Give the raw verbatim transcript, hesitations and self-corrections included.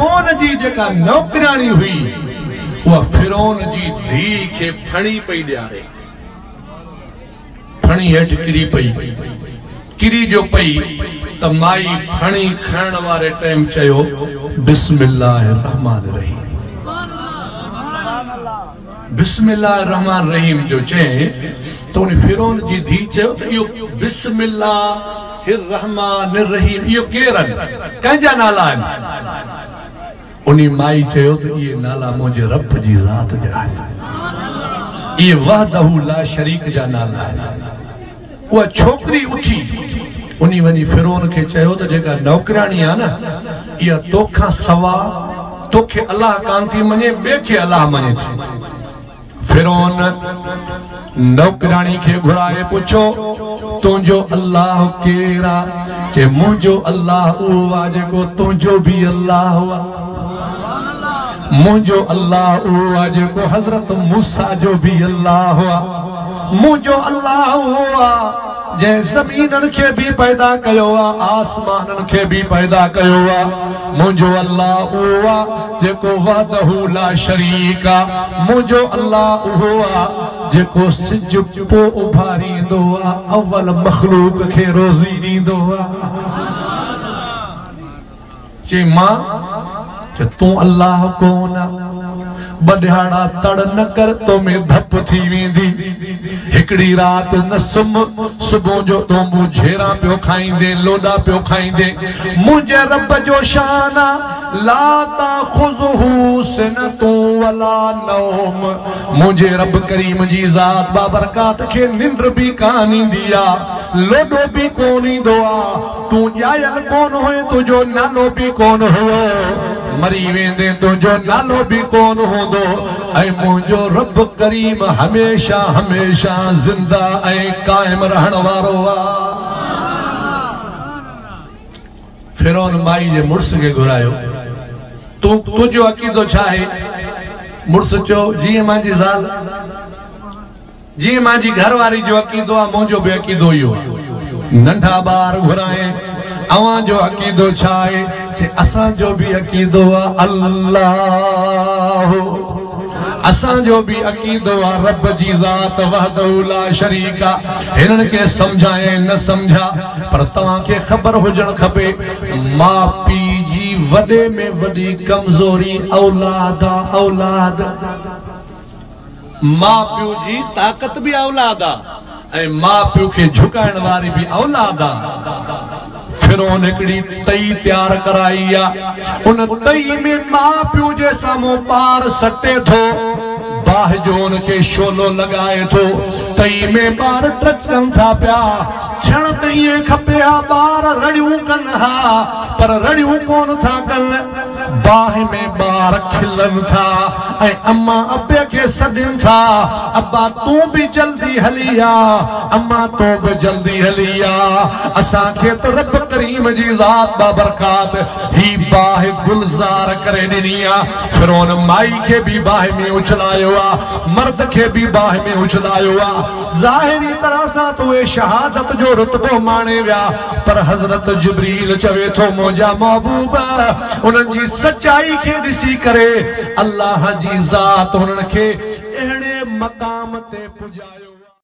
फिरौन जी जेका नौकरानी हुई उहा फिरौन जी धी खे फणी पई ॾियारे। फणी हेठि किरी पई, किरी जो पई त माई फणी खणण वारे टाइम चयो बिस्मिल्लाहिर रहमान रहीम। बिस्मिल्लाहिर रहमान रहीम जो चए तो उन फिरौन जी धी चयो त इहो बिस्मिल्लाहिर रहमान रहीम इहो केरु आहिनि, कंहिंजा नाला आहिनि? उनी माई चयो त इहे नाला मुंहिंजे रब जी ज़ात जा आहिनि, इहे वहदहू ला शरीक जा नाला आहिनि। उहा छोकिरी उठी उनी वञी फिरौन खे चयो त जेका नौकरानी आहे न इहा तोखां सवा तोखे अलाह कान थी मञे, ॿिए खे अलाह मञे थी। फिरौन नौकरानी खे घुराए पुछो तुंहिंजो अल्लाह केरु आहे? चए मुंहिंजो अल्लाह उहो आहे जेको तुंहिंजो बि अल्लाह हुआ, मुंहिंजो अल्लाह उहो आहे जेको हज़रत मूसा जो बि अल्लाह हुआ, मुंहिंजो अल्लाह उहो आहे जंहिं ज़मीननि खे बि पैदा कयो आहे, आसमाननि खे बि पैदा कयो आहे, मुंहिंजो अल्लाह उहो आहे जेको वहदहू ला शरीक आहे, मुंहिंजो अल्लाह उहो आहे जेको सिज पोइ उभारींदो आहे, अवल मखलूक खे रोज़ी ॾींदो आहे। चई मां चए तूं अल्लाह कोन, बॾिहाड़ा तड़ न कर तो में धप थी वेंदी, हिकड़ी रात न सुम, सुबुह जो तो मूं झेरा पियो खाईंदे, लोॾा पियो खाईंदे। मुंहिंजे रब जो शान ला ताख़ुज़ुहु सिनतुन वला नौम, मुंहिंजे रब करीम जी ज़ात बाबरकात खे निंड बि कान ईंदी आहे, लोॾो बि कोन ईंदो आहे, तूं ॼायल कोन हुए, तुंहिंजो नालो बि कोन हुओ, मरी वेंदे तुंहिंजो नालो बि कोन हूंदो, ऐं मुंहिंजो रब करीम हमेशा हमेशा ज़िंदा ऐं क़ाइम रहण वारो आहे। फिरौन माई जे मुड़स खे घुरायो, तूं तुंहिंजो अक़ीदो छा आहे? मुड़स चयो जीअं मुंहिंजी ज़ाल, जीअं मुंहिंजी घरवारी जो अक़ीदो आहे मुंहिंजो बि अक़ीदो इहो आहे। नंढा ॿार घुराए अवां जो अक़ीदो छा आहे? चए असांजो बि अक़ीदो आहे अल्लाह, असांजो बि अक़ीदो आहे रब जी ज़ात वहदहू ला शरीक आहे। हिननि खे सम्झाए न सम्झा, पर तव्हांखे ख़बर हुजणु खपे माउ पीउ जी वॾे में वॾी कमज़ोरी औलाद आहे। औलाद माउ पीउ जी ताक़त बि औलाद आहे ऐं माउ पीउ खे झुकाइण वारी बि औलाद आहे। फिरौन हिकड़ी तई तैयार कराई आहे, उन तई में माउ पीउ जे साम्हूं ॿार सटे थो, बाह जो उनखे शोलो लॻाए थो, तई में ॿार टचकनि था पिया, क्षण त ईअं खपे हा ॿार रड़ियूं कनि हा, पर रड़ियूं कोन था कनि, बाह में ॿार खिलनि था ऐं अम्मा अबे खे सॾनि था, अब्बा तूं बि जल्दी हली आ, अम्मा तूं बि जल्दी हली आ, असांखे त रब करीम जी ज़ात बाबरकात ही बाह गुलज़ार करे ॾिनी आ। फिरौन माई खे बि बाह में उछलायो आ, मर्द खे बि बाह में उछलायो आ। ज़ाहिरी तरह सां त उहे शहादत जो रुतबो माणे विया, पर हज़रत जिब्रील चवे थो मुंहिंजा महबूब उन्हनि जी सच्चाई खे ॾिसी करे अल्लाह जी ज़ात उन्हनि खे अहिड़े मक़ाम ते पुॼायो।